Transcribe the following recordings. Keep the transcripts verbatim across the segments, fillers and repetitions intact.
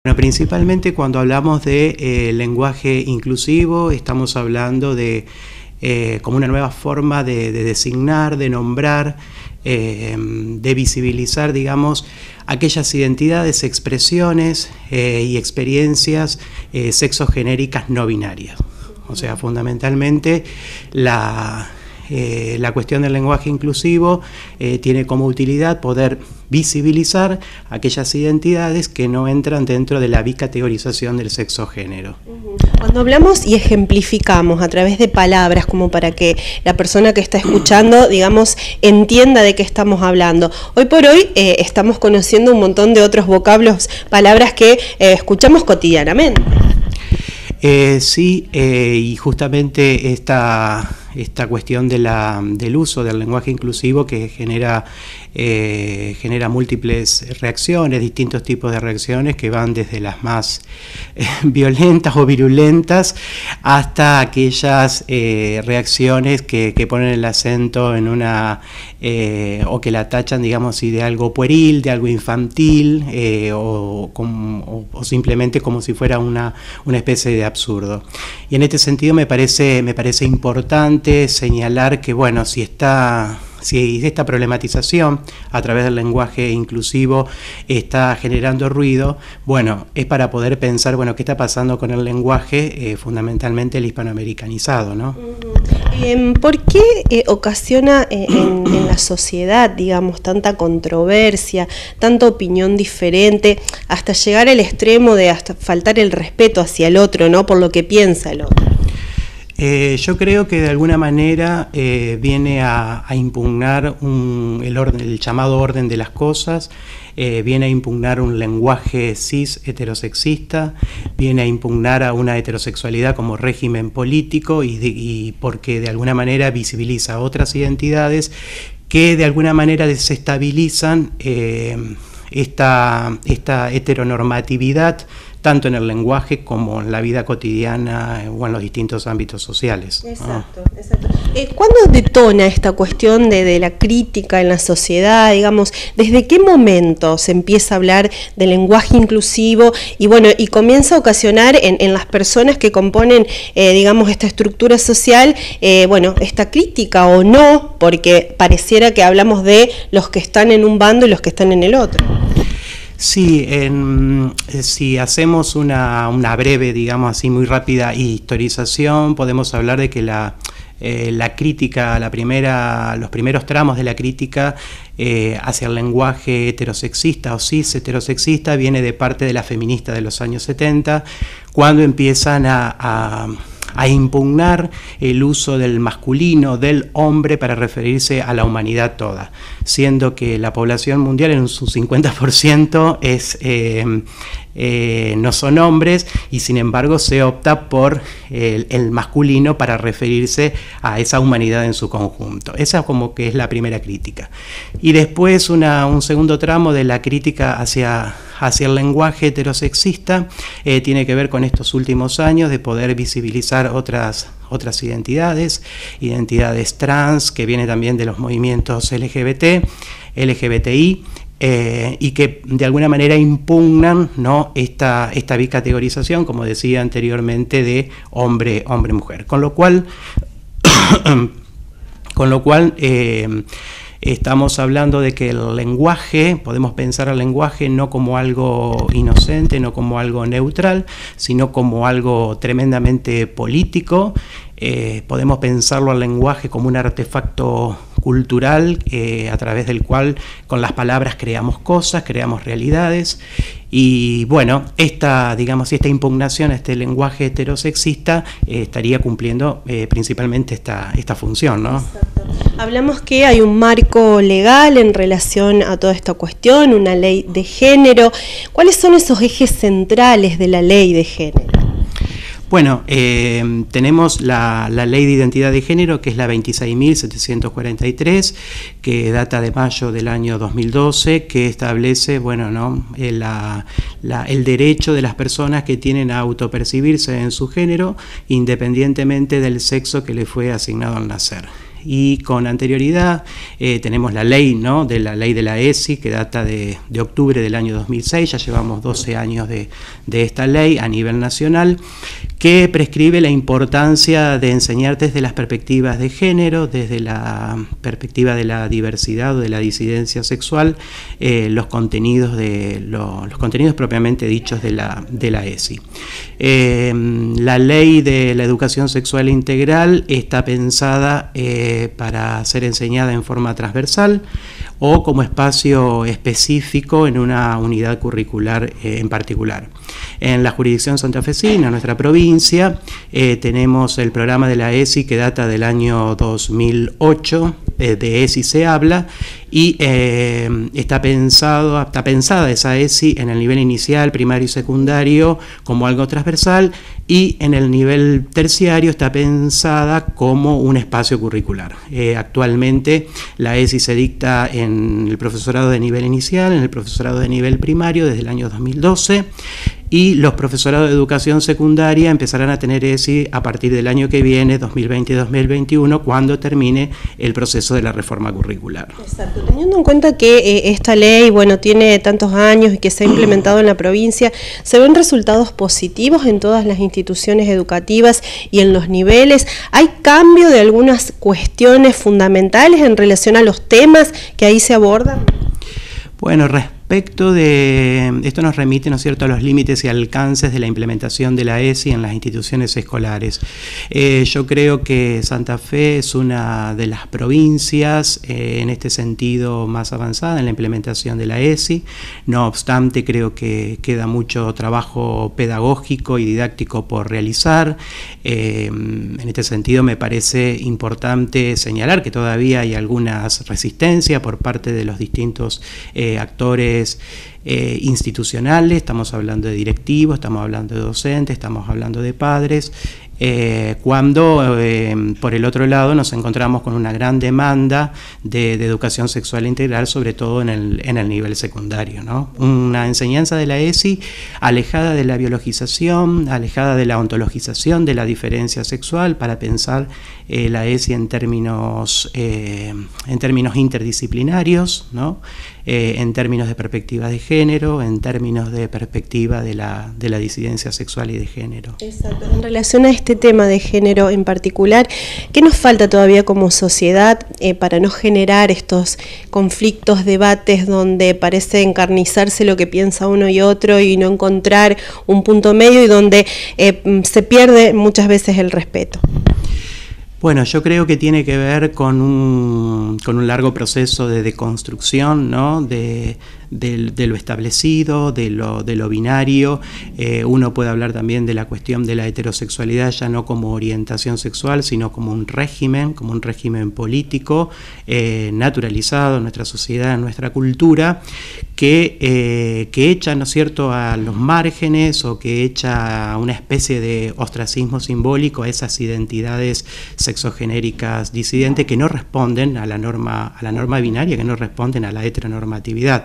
Bueno, principalmente cuando hablamos de eh, lenguaje inclusivo, estamos hablando de eh, como una nueva forma de, de designar, de nombrar, eh, de visibilizar, digamos, aquellas identidades, expresiones eh, y experiencias eh, sexogenéricas no binarias. O sea, fundamentalmente la... Eh, la cuestión del lenguaje inclusivo eh, tiene como utilidad poder visibilizar aquellas identidades que no entran dentro de la bicategorización del sexo-género. Cuando hablamos y ejemplificamos a través de palabras como para que la persona que está escuchando, digamos, entienda de qué estamos hablando. Hoy por hoy eh, estamos conociendo un montón de otros vocablos, palabras que eh, escuchamos cotidianamente. Eh, sí, eh, y justamente esta, esta cuestión de la, del uso del lenguaje inclusivo que genera, eh, genera múltiples reacciones, distintos tipos de reacciones que van desde las más eh, violentas o virulentas hasta aquellas eh, reacciones que, que ponen el acento en una, eh, o que la tachan, digamos, de algo pueril, de algo infantil, eh, o, o, o simplemente como si fuera una, una especie de absurdo. Y en este sentido me parece, me parece importante señalar que, bueno, si está... si esta problematización a través del lenguaje inclusivo está generando ruido, bueno, es para poder pensar, bueno, qué está pasando con el lenguaje, eh, fundamentalmente el hispanoamericanizado, ¿no? Eh, ¿Por qué eh, ocasiona eh, en, en la sociedad, digamos, tanta controversia, tanta opinión diferente, hasta llegar al extremo de hasta faltar el respeto hacia el otro, ¿no? Por lo que piensa el otro. Eh, yo creo que de alguna manera eh, viene a, a impugnar un, el, orden, el llamado orden de las cosas, eh, viene a impugnar un lenguaje cis heterosexista, viene a impugnar a una heterosexualidad como régimen político y, de, y porque de alguna manera visibiliza otras identidades que de alguna manera desestabilizan eh, esta, esta heteronormatividad tanto en el lenguaje como en la vida cotidiana o en los distintos ámbitos sociales. Exacto, ¿no? Exacto. Eh, ¿Cuándo detona esta cuestión de, de la crítica en la sociedad? Digamos, ¿desde qué momento se empieza a hablar de lenguaje inclusivo y bueno, y comienza a ocasionar en, en las personas que componen, eh, digamos, esta estructura social, eh, bueno, esta crítica o no? Porque pareciera que hablamos de los que están en un bando y los que están en el otro. Sí, en, si hacemos una, una breve, digamos así, muy rápida historización, podemos hablar de que la, eh, la crítica, la primera, los primeros tramos de la crítica eh, hacia el lenguaje heterosexista o cis heterosexista viene de parte de la feminista de los años setenta, cuando empiezan a... a a impugnar el uso del masculino, del hombre, para referirse a la humanidad toda, siendo que la población mundial en su cincuenta por ciento es, eh, eh, no son hombres, y sin embargo se opta por el, el masculino para referirse a esa humanidad en su conjunto. Esa como que es la primera crítica. Y después una, un segundo tramo de la crítica hacia... hacia el lenguaje heterosexista eh, tiene que ver con estos últimos años de poder visibilizar otras, otras identidades, identidades trans, que viene también de los movimientos L G B T, L G B T I, eh, y que de alguna manera impugnan, ¿no?, esta, esta bicategorización, como decía anteriormente, de hombre, hombre, mujer. Con lo cual, con lo cual eh, estamos hablando de que el lenguaje, podemos pensar al lenguaje no como algo inocente, no como algo neutral, sino como algo tremendamente político. Eh, podemos pensarlo al lenguaje como un artefacto cultural eh, a través del cual con las palabras creamos cosas, creamos realidades. Y bueno, esta, digamos, esta impugnación a este lenguaje heterosexista eh, estaría cumpliendo eh, principalmente esta, esta función, ¿no? Exacto. Hablamos que hay un marco legal en relación a toda esta cuestión, una ley de género. ¿Cuáles son esos ejes centrales de la ley de género? Bueno, eh, tenemos la, la Ley de Identidad de Género, que es la veintiséis mil setecientos cuarenta y tres, que data de mayo del año dos mil doce, que establece, bueno, ¿no?, eh, la, la, el derecho de las personas que tienen a autopercibirse en su género, independientemente del sexo que le fue asignado al nacer. y con anterioridad eh, tenemos la ley, ¿no?, de la ley de la ESI, que data de, de octubre del año dos mil seis, ya llevamos doce años de, de esta ley a nivel nacional, que prescribe la importancia de enseñar desde las perspectivas de género, desde la perspectiva de la diversidad o de la disidencia sexual, eh, los contenidos de lo, los contenidos propiamente dichos de la, de la ESI. Eh, la ley de la educación sexual integral está pensada eh, para ser enseñada en forma transversal o como espacio específico en una unidad curricular eh, en particular. En la jurisdicción santafesina, nuestra provincia, eh, tenemos el programa de la ESI que data del año dos mil ocho, eh, de ESI se habla, y eh, está, pensado, está pensada esa ESI en el nivel inicial, primario y secundario como algo transversal, y en el nivel terciario está pensada como un espacio curricular. Eh, actualmente la ESI se dicta en el profesorado de nivel inicial, en el profesorado de nivel primario desde el año dos mil doce, y los profesorados de educación secundaria empezarán a tener ESI a partir del año que viene, dos mil veinte y dos mil veintiuno, cuando termine el proceso de la reforma curricular. Exacto. Teniendo en cuenta que eh, esta ley, bueno, tiene tantos años y que se ha implementado en la provincia, ¿se ven resultados positivos en todas las instituciones educativas y en los niveles? ¿Hay cambio de algunas cuestiones fundamentales en relación a los temas que ahí se abordan? Bueno, respecto de esto nos remite, ¿no es cierto?, a los límites y alcances de la implementación de la ESI en las instituciones escolares. Eh, yo creo que Santa Fe es una de las provincias eh, en este sentido más avanzada en la implementación de la ESI. No obstante, creo que queda mucho trabajo pedagógico y didáctico por realizar. Eh, en este sentido me parece importante señalar que todavía hay algunas resistencias por parte de los distintos eh, actores Eh, institucionales. Estamos hablando de directivos, estamos hablando de docentes, estamos hablando de padres, eh, cuando eh, por el otro lado nos encontramos con una gran demanda de, de educación sexual integral, sobre todo en el, en el nivel secundario, ¿no? Una enseñanza de la ESI alejada de la biologización, alejada de la ontologización de la diferencia sexual, para pensar eh, la ESI en términos, eh, en términos interdisciplinarios, ¿no? Eh, en términos de perspectiva de género, en términos de perspectiva de la, de la disidencia sexual y de género. Exacto. En relación a este tema de género en particular, ¿qué nos falta todavía como sociedad eh, para no generar estos conflictos, debates donde parece encarnizarse lo que piensa uno y otro y no encontrar un punto medio y donde eh, se pierde muchas veces el respeto? Bueno, yo creo que tiene que ver con un, con un largo proceso de deconstrucción, ¿no?, de, de, de lo establecido, de lo, de lo binario. Eh, uno puede hablar también de la cuestión de la heterosexualidad ya no como orientación sexual, sino como un régimen, como un régimen político eh, naturalizado en nuestra sociedad, en nuestra cultura, que, eh, que echa, ¿no es cierto?, a los márgenes, o que echa una especie de ostracismo simbólico a esas identidades sexogenéricas disidentes que no responden a la norma, a la norma binaria, que no responden a la heteronormatividad.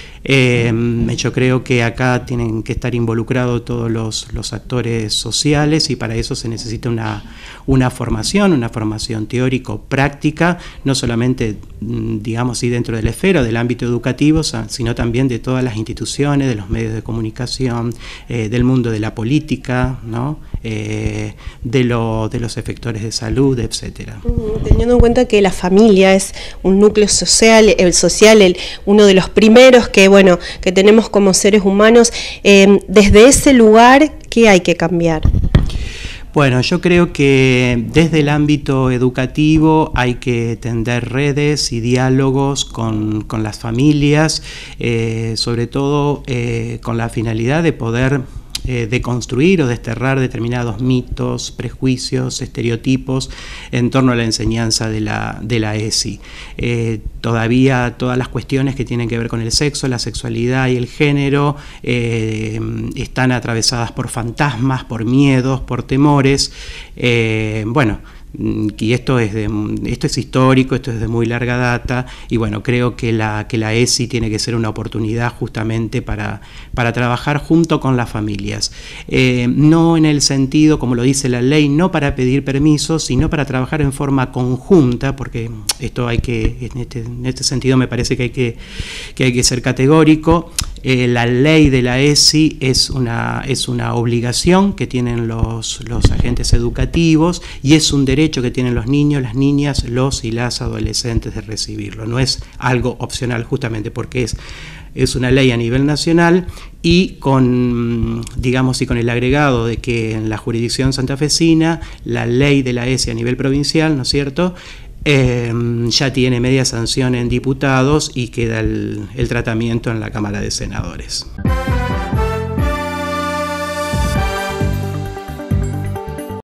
Eh, yo creo que acá tienen que estar involucrados todos los, los actores sociales, y para eso se necesita una, una formación, una formación teórico-práctica, no solamente, digamos, y dentro de la esfera del ámbito educativo, sino también de todas las instituciones, de los medios de comunicación, eh, del mundo de la política, ¿no?, eh, de, lo, de los efectores de salud, etcétera. Teniendo en cuenta que la familia es un núcleo social, el social, el, uno de los primeros que, bueno, que tenemos como seres humanos, eh, desde ese lugar, ¿qué hay que cambiar? Bueno, yo creo que desde el ámbito educativo hay que tender redes y diálogos con, con las familias, eh, sobre todo eh, con la finalidad de poder Eh, de construir o desterrar determinados mitos, prejuicios, estereotipos en torno a la enseñanza de la, de la ESI. Eh, todavía todas las cuestiones que tienen que ver con el sexo, la sexualidad y el género eh, están atravesadas por fantasmas, por miedos, por temores. Eh, bueno, y esto es, de, esto es histórico, esto es de muy larga data, y bueno, creo que la, que la ESI tiene que ser una oportunidad justamente para, para trabajar junto con las familias. Eh, no en el sentido, como lo dice la ley, no para pedir permisos, sino para trabajar en forma conjunta, porque esto hay que, en este, en este sentido me parece que hay que, que, hay que ser categórico. Eh, la ley de la ESI es una, es una obligación que tienen los, los agentes educativos y es un derecho que tienen los niños, las niñas, los y las adolescentes de recibirlo. No es algo opcional, justamente porque es, es una ley a nivel nacional y con, digamos, y con el agregado de que en la jurisdicción santafesina la ley de la ESI a nivel provincial, ¿no es cierto?, Eh, ya tiene media sanción en diputados y queda el, el tratamiento en la Cámara de Senadores.